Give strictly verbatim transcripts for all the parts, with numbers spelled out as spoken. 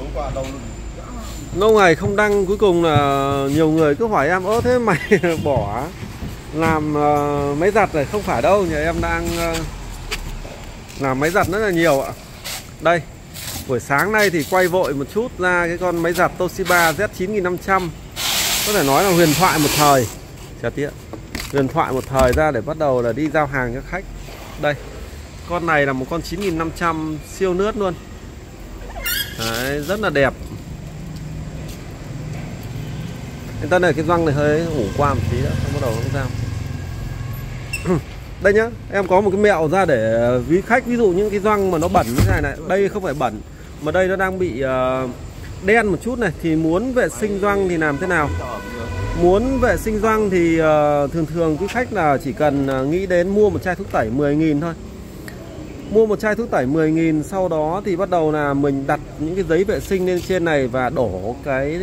Lâu ngày không đăng, cuối cùng là nhiều người cứ hỏi em: ơ thế mày bỏ làm uh, máy giặt này? Không phải đâu, nhà em đang uh, làm máy giặt rất là nhiều ạ. Đây, buổi sáng nay thì quay vội một chút ra cái con máy giặt Toshiba Z chín nghìn năm trăm. Có thể nói là huyền thoại một thời. Chả tiện, huyền thoại một thời ra để bắt đầu là đi giao hàng cho khách. Đây, con này là một con chín nghìn năm trăm siêu nướt luôn. Đấy, rất là đẹp. Anh Tân này, cái răng này hơi ủ qua một tí nữa, xong bắt đầu nó giao. Đây nhá, em có một cái mẹo ra để ví khách. Ví dụ những cái răng mà nó bẩn như thế này này, đây không phải bẩn, mà đây nó đang bị uh, đen một chút này, thì muốn vệ sinh răng thì làm thế nào? Muốn vệ sinh răng thì uh, thường thường quý khách là chỉ cần uh, nghĩ đến mua một chai thuốc tẩy mười nghìn thôi. Mua một chai thuốc tẩy mười nghìn, sau đó thì bắt đầu là mình đặt những cái giấy vệ sinh lên trên này và đổ cái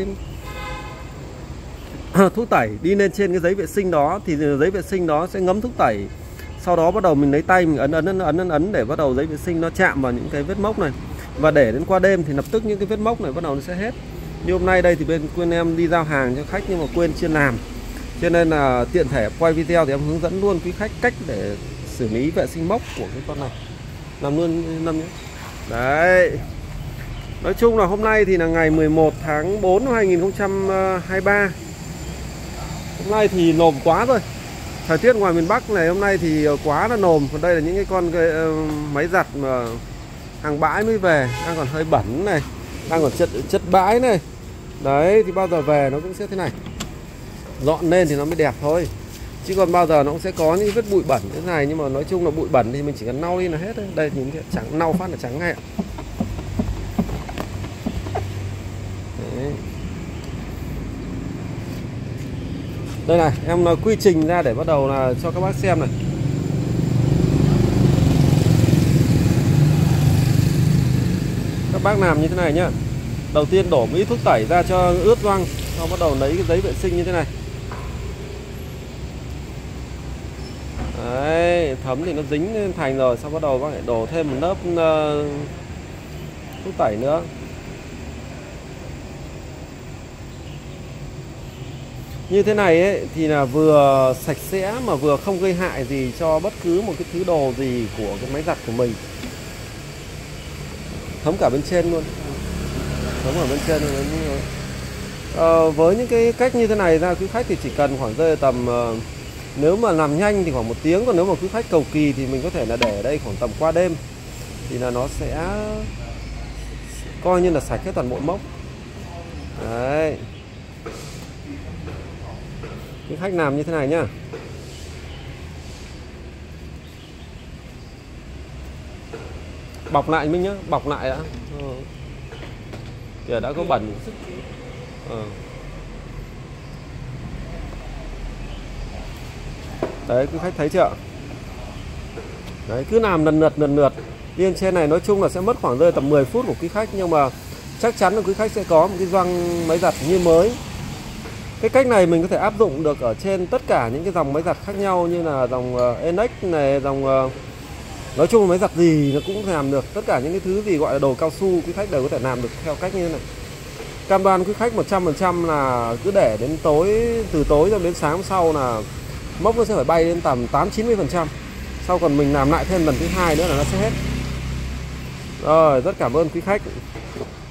thuốc tẩy đi lên trên cái giấy vệ sinh đó, thì giấy vệ sinh đó sẽ ngấm thuốc tẩy. Sau đó bắt đầu mình lấy tay mình ấn ấn ấn ấn ấn để bắt đầu giấy vệ sinh nó chạm vào những cái vết mốc này, và để đến qua đêm thì lập tức những cái vết mốc này bắt đầu nó sẽ hết. Như hôm nay đây thì bên quên em đi giao hàng cho khách nhưng mà quên chưa làm, cho nên là tiện thể quay video thì em hướng dẫn luôn quý khách cách để xử lý vệ sinh mốc của cái con này. Làm luôn năm nhé. Đấy. Nói chung là hôm nay thì là ngày mười một tháng tư năm hai nghìn không trăm hai mươi ba. Hôm nay thì nồm quá rồi. Thời tiết ngoài miền Bắc này hôm nay thì quá là nồm. Còn đây là những cái con cái, uh, máy giặt mà hàng bãi mới về, đang còn hơi bẩn này, đang còn chất chất bãi này. Đấy, thì bao giờ về nó cũng sẽ thế này. Dọn lên thì nó mới đẹp thôi. Chứ còn bao giờ nó cũng sẽ có những vết bụi bẩn thế này. Nhưng mà nói chung là bụi bẩn thì mình chỉ cần lau đi là hết thôi. Đây thì cái trắng, lau phát là trắng ngay ạ. Đấy. Đây này, em nói quy trình ra để bắt đầu là cho các bác xem này. Các bác làm như thế này nhá. Đầu tiên đổ một ít thuốc tẩy ra cho ướt răng, sau bắt đầu lấy cái giấy vệ sinh như thế này. Đấy, thấm thì nó dính lên thành rồi, sau bắt đầu bác lại đổ thêm một lớp uh, thuốc tẩy nữa. Như thế này ấy, thì là vừa sạch sẽ mà vừa không gây hại gì cho bất cứ một cái thứ đồ gì của cái máy giặt của mình. Thấm cả bên trên luôn. Thấm ở bên trên luôn. À, với những cái cách như thế này ra, quý khách thì chỉ cần khoảng rơi tầm uh, nếu mà làm nhanh thì khoảng một tiếng. Còn nếu mà quý khách cầu kỳ thì mình có thể là để ở đây khoảng tầm qua đêm, thì là nó sẽ coi như là sạch hết toàn bộ mốc. Đấy, quý khách làm như thế này nhá. Bọc lại mình nhá, bọc lại đã. Ừ. Kìa đã có bẩn. Ừ. Đấy, quý khách thấy chưa? Đấy, cứ làm lần lượt lần lượt. Lên trên này nói chung là sẽ mất khoảng rơi tầm mười phút của quý khách, nhưng mà chắc chắn là quý khách sẽ có một cái gioăng máy giặt như mới. Cái cách này mình có thể áp dụng được ở trên tất cả những cái dòng máy giặt khác nhau, như là dòng uh, Enex này, dòng uh, nói chung là máy giặt gì nó cũng làm được. Tất cả những cái thứ gì gọi là đồ cao su quý khách đều có thể làm được theo cách như thế này. Cam đoan quý khách một trăm phần trăm là cứ để đến tối, từ tối cho đến sáng sau là mốc nó sẽ phải bay đến tầm tám chín mươi phần trăm. Sau còn mình làm lại thêm lần thứ hai nữa là nó sẽ hết. Rồi, rất cảm ơn quý khách.